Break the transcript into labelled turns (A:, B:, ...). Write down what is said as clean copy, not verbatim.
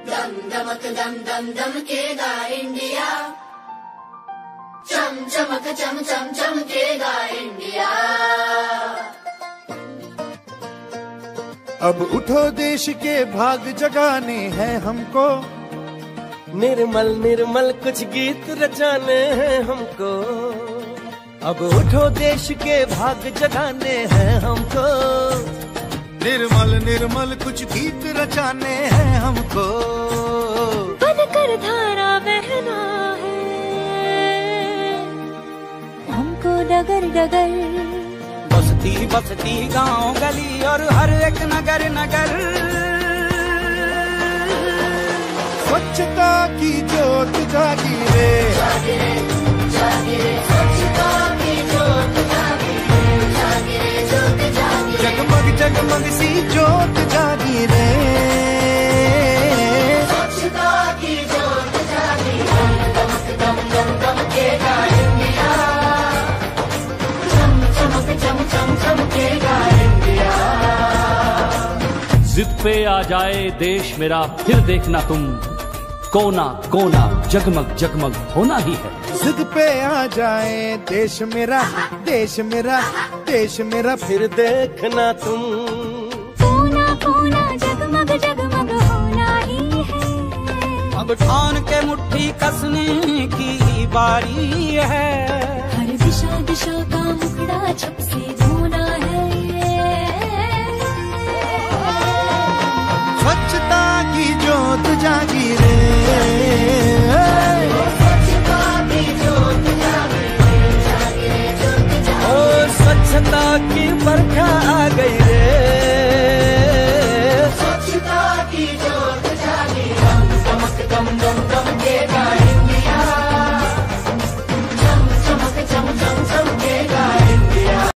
A: दम दमक दम दम दमकेगा इंडिया, चम चमक चम चम चमकेगा इंडिया।
B: अब उठो देश के भाग जगाने हैं हमको,
C: निर्मल निर्मल कुछ गीत रचाने हैं हमको। अब उठो देश के भाग जगाने हैं हमको,
B: निर्मल निर्मल कुछ गीत रचाने हैं हमको।
D: बनकर धारा बहना है हमको डगर डगर,
C: बस्ती बस्ती गांव गली और हर एक नगर नगर।
B: स्वच्छता की जोत जागी रे,
A: स्वच्छता की जोत जागी रे, जागी रे जोत जागी रे।
B: जगमग जगमग सी जोत जागी रे,
A: स्वच्छता की जोत जागी रे, दमक दम दम दमकेगा इंडिया, चम चमक चम चम चमकेगा इंडिया।
E: जिद पे आ जाए देश मेरा फिर देखना तुम, कोना कोना जगमग जगमग होना ही है।
B: जिद पे आ जाए देश मेरा, देश मेरा, देश मेरा
C: फिर देखना तुम,
D: कोना कोना जगमग जगमग होना ही है।
C: अब ठान के मुट्ठी कसने की बारी है,
D: हर दिशा दिशा का मुखड़ा छप से